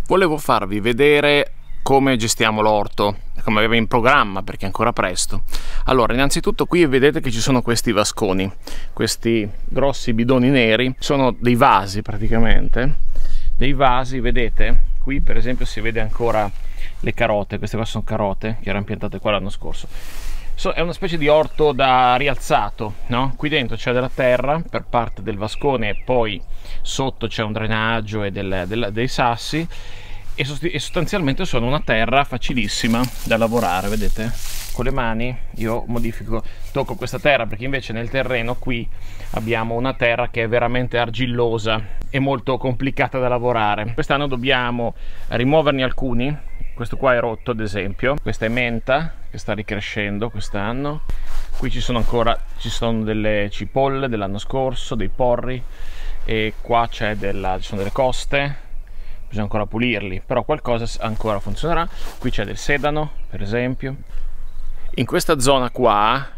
Volevo farvi vedere come gestiamo l'orto, come avevo in programma, perché è ancora presto. Allora, innanzitutto qui vedete che ci sono questi vasconi, questi grossi bidoni neri, sono dei vasi praticamente, dei vasi, vedete? Qui per esempio si vede ancora le carote, queste qua sono carote che erano piantate qua l'anno scorso. È una specie di orto da rialzato, no? Qui dentro c'è della terra per parte del vascone e poi sotto c'è un drenaggio e dei sassi e sostanzialmente sono una terra facilissima da lavorare, vedete? Con le mani io tocco questa terra, perché invece nel terreno qui abbiamo una terra che è veramente argillosa e molto complicata da lavorare. Quest'anno dobbiamo rimuoverne alcuni. Questo qua è rotto, ad esempio. Questa è menta che sta ricrescendo quest'anno. Qui ci sono delle cipolle dell'anno scorso, dei porri, e qua ci sono delle coste. Bisogna ancora pulirli, però qualcosa ancora funzionerà. Qui c'è del sedano, per esempio. In questa zona qua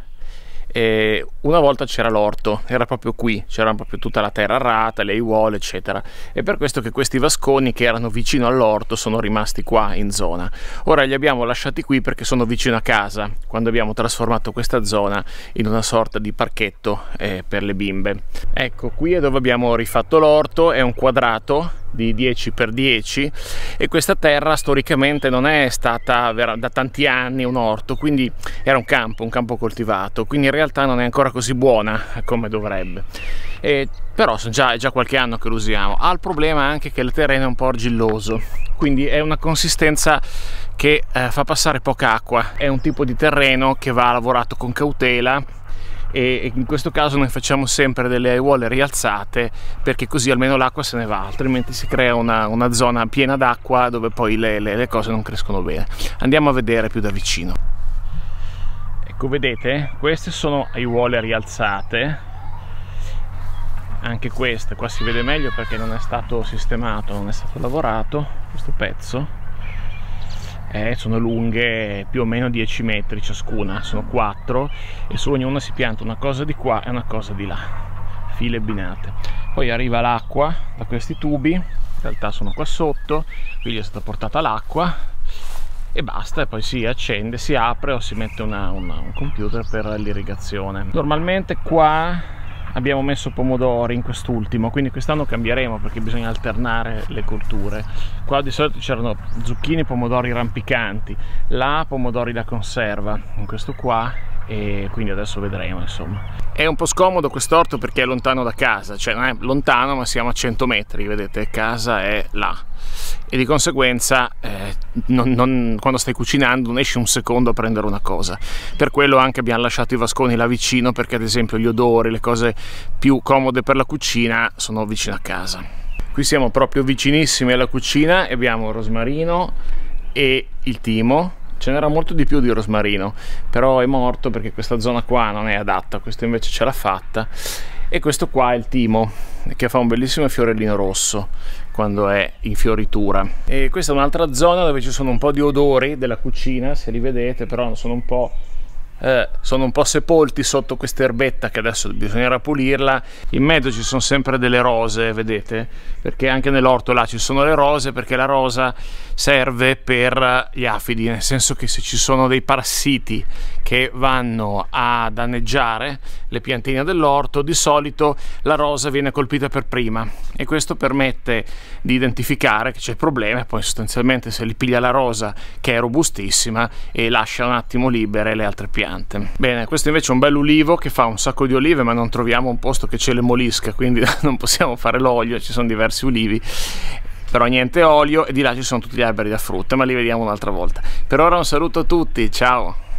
una volta c'era l'orto, era proprio qui, c'era proprio tutta la terra arata, le aiuole eccetera, e per questo che questi vasconi che erano vicino all'orto sono rimasti qua in zona. Ora li abbiamo lasciati qui perché sono vicino a casa, quando abbiamo trasformato questa zona in una sorta di parchetto per le bimbe. Ecco, qui è dove abbiamo rifatto l'orto, è un quadrato di 10x10 e questa terra storicamente non è stata da tanti anni un orto, quindi era un campo coltivato, quindi in realtà non è ancora così buona come dovrebbe, però è già qualche anno che lo usiamo. Ha il problema anche che il terreno è un po' argilloso, quindi è una consistenza che fa passare poca acqua, è un tipo di terreno che va lavorato con cautela e in questo caso noi facciamo sempre delle aiuole rialzate, perché così almeno l'acqua se ne va, altrimenti si crea una zona piena d'acqua dove poi le cose non crescono bene. Andiamo a vedere più da vicino. Ecco, vedete, queste sono aiuole rialzate, anche queste qua si vede meglio perché non è stato sistemato, non è stato lavorato questo pezzo. Sono lunghe più o meno 10 metri ciascuna, sono 4 e su ognuna si pianta una cosa di qua e una cosa di là, file binate. Poi arriva l'acqua da questi tubi, in realtà sono qua sotto, qui gli è stata portata l'acqua e basta, e poi si accende, si apre o si mette un computer per l'irrigazione. Normalmente qua abbiamo messo pomodori in quest'ultimo, quindi quest'anno cambieremo perché bisogna alternare le colture. Qua di solito c'erano zucchine e pomodori rampicanti, là pomodori da conserva, in questo qua, e quindi adesso vedremo, insomma. È un po' scomodo quest'orto perché è lontano da casa, cioè non è lontano ma siamo a 100 metri, vedete, casa è là e di conseguenza quando stai cucinando non esci un secondo a prendere una cosa. Per quello anche abbiamo lasciato i vasconi là vicino, perché ad esempio gli odori, le cose più comode per la cucina sono vicino a casa. Qui siamo proprio vicinissimi alla cucina e abbiamo il rosmarino e il timo. Ce n'era molto di più di rosmarino, però è morto perché questa zona qua non è adatta, questo invece ce l'ha fatta. E questo qua è il timo, che fa un bellissimo fiorellino rosso quando è in fioritura. E questa è un'altra zona dove ci sono un po' di odori della cucina, se li vedete, però sono un po' sepolti sotto questa erbetta che adesso bisognerà pulirla. In mezzo ci sono sempre delle rose, vedete, perché anche nell'orto là ci sono le rose, perché la rosa serve per gli afidi, nel senso che se ci sono dei parassiti che vanno a danneggiare le piantine dell'orto, di solito la rosa viene colpita per prima e questo permette di identificare che c'è il problema e poi sostanzialmente se li piglia la rosa, che è robustissima, e lascia un attimo libere le altre piante. Bene, questo invece è un bel ulivo che fa un sacco di olive, ma non troviamo un posto che ce le molisca, quindi non possiamo fare l'olio, ci sono diversi ulivi, però niente olio, e di là ci sono tutti gli alberi da frutta, ma li vediamo un'altra volta. Per ora un saluto a tutti, ciao!